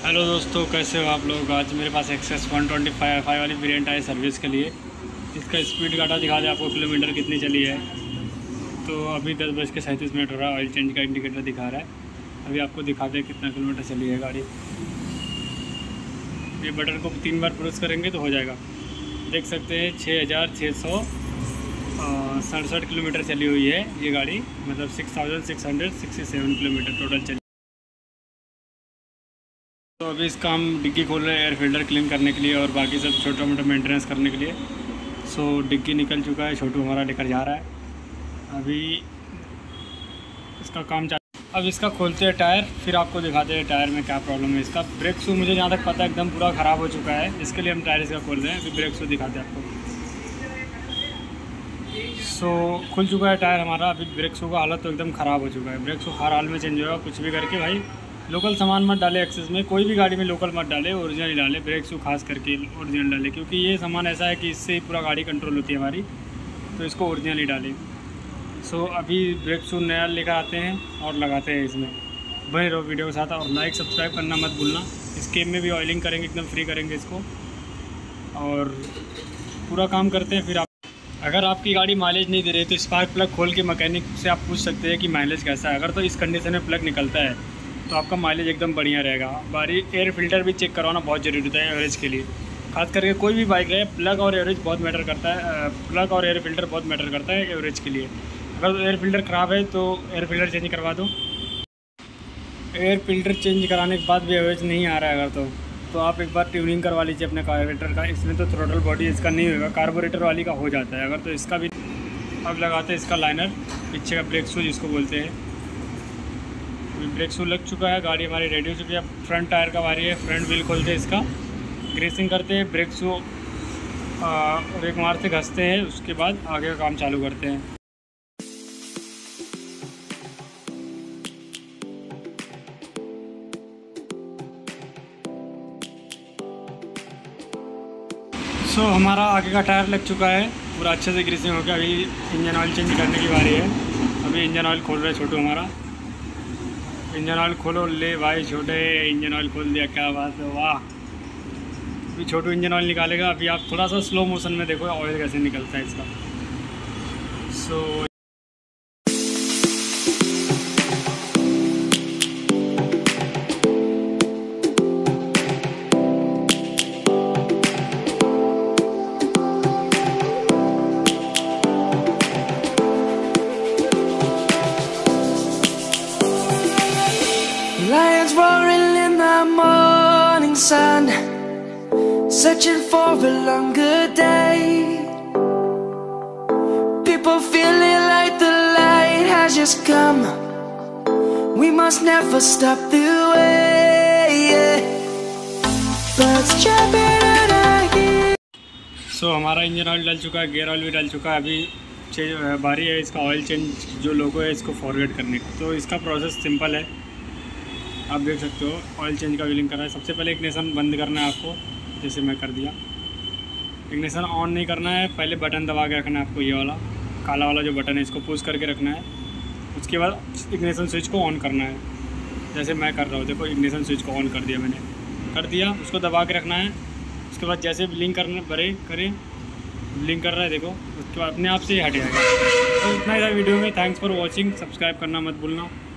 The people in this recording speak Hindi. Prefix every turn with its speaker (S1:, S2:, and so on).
S1: हेलो दोस्तों, कैसे हो आप लोग। आज मेरे पास एक्सेस 125 वाली वेरिएंट है सर्विस के लिए। इसका स्पीड डाटा दिखा दे आपको, किलोमीटर कितनी चली है। तो अभी 10:37 हो रहा है। ऑयल चेंज का इंडिकेटर दिखा रहा है। अभी आपको दिखा दे कितना किलोमीटर चली है गाड़ी। ये बटन को 3 बार प्रेस करेंगे तो हो जाएगा। देख सकते हैं 6667 किलोमीटर चली हुई है ये गाड़ी, मतलब 6667 किलोमीटर टोटल चली। तो अभी इसका हम डिग्गी खोल रहे हैं एयर फिल्टर क्लीन करने के लिए और बाकी सब छोटा मोटा मेंटेनेंस करने के लिए। सो डिग्गी निकल चुका है, छोटू हमारा लेकर जा रहा है। अभी इसका काम चालू। अब इसका खोलते हैं टायर, फिर आपको दिखाते हैं टायर में क्या प्रॉब्लम है। इसका ब्रेक शू मुझे जहाँ तक पता है एकदम पूरा ख़राब हो चुका है, इसके लिए हम टायर इसका खोल रहे हैं। अभी ब्रेक शू दिखाते हैं आपको। सो खुल चुका है टायर हमारा। अभी ब्रेक शू का हालत तो एकदम ख़राब हो चुका है। ब्रेक शू हर हाल में चेंज होगा, कुछ भी करके भाई लोकल सामान मत डाले। एक्सेस में कोई भी गाड़ी में लोकल मत डाले, ओरिजिनल ही डाले। ब्रेक शू खास करके ओरिजिनल डाले, क्योंकि ये सामान ऐसा है कि इससे ही पूरा गाड़ी कंट्रोल होती है हमारी, तो इसको ओरिजिनल ही डालें। सो अभी ब्रेक शू नया लेकर आते हैं और लगाते हैं इसमें। बने रहो वीडियो के साथ और लाइक सब्सक्राइब करना मत भूलना। इस केम में भी ऑयलिंग करेंगे, एकदम फ्री करेंगे इसको और पूरा काम करते हैं। फिर आप अगर आपकी गाड़ी माइलेज नहीं दे रही तो स्पार्क प्लग खोल के मैकेनिक से आप पूछ सकते हैं कि माइलेज कैसा है। अगर तो इस कंडीशन में प्लग निकलता है तो आपका माइलेज एकदम बढ़िया रहेगा। बारी एयर फिल्टर भी चेक करवाना बहुत ज़रूरी होता है एवरेज के लिए। खास करके कोई भी बाइक रहे, प्लग और एवरेज बहुत मैटर करता है। प्लग और एयर फिल्टर बहुत मैटर करता है एवरेज के लिए। अगर एयर फिल्टर ख़राब है तो एयर फिल्टर चेंज करवा दो। एयर फिल्टर चेंज कराने के बाद भी एवरेज नहीं आ रहा है अगर तो आप एक बार ट्यूनिंग करवा लीजिए अपने कार्बोरेटर का। इसमें तो थ्रोटल बॉडी इसका नहीं होगा, कार्बोरेटर वाली का हो जाता है। अगर तो इसका भी अब लगाते हैं इसका लाइनर, पीछे का ब्रेक शू जिसको बोलते हैं। ब्रेक शू लग चुका है, गाड़ी हमारी रेडी हो चुकी है। फ्रंट टायर का बारी है, फ्रंट व्हील खोलते हैं, इसका ग्रीसिंग करते हैं, ब्रेक शू रेक मार से घसते हैं, उसके बाद आगे का काम चालू करते हैं। सो हमारा आगे का टायर लग चुका है, पूरा अच्छे से ग्रीसिंग हो गया। अभी इंजन ऑयल चेंज करने की बारी है। अभी इंजन ऑयल खोल रहे छोटू हमारा। इंजन ऑयल खोलो ले भाई छोटे, इंजन ऑयल खोल दिया, क्या बात है, वाह। अभी छोटू इंजन ऑयल निकालेगा। अभी आप थोड़ा सा स्लो मोशन में देखो ऑयल कैसे निकलता है इसका। सो
S2: Lions roaring in the morning sun, searching for a longer day. People feeling like the light has just come. We must never stop the way. Birds jumping out of here.
S1: सो हमारा इंजन ऑयल डल चुका है, गियर ऑयल भी डल चुका है। अभी बारी है इसका ऑयल चेंज, जो लोगो है इसको फॉरवर्ड करने का। तो इसका प्रोसेस सिंपल है, आप देख सकते हो। ऑयल चेंज का व्हीलिंग कर रहा है। सबसे पहले इग्निशन बंद करना है आपको, जैसे मैं कर दिया। इग्निशन ऑन नहीं करना है, पहले बटन दबा के रखना है आपको। ये वाला काला वाला जो बटन है इसको पुश करके रखना है। उसके बाद इग्निशन स्विच को ऑन करना है, जैसे मैं कर रहा हूँ। देखो इग्निशन स्विच को ऑन कर दिया मैंने, कर दिया। उसको दबा के रखना है। उसके बाद जैसे ब्लिंक करना ब्लिंक कर रहा है देखो, उसके बाद अपने आप से ही हट जाएगा। तो इतना ही था वीडियो में। थैंक्स फॉर वॉचिंग, सब्सक्राइब करना मत भूलना।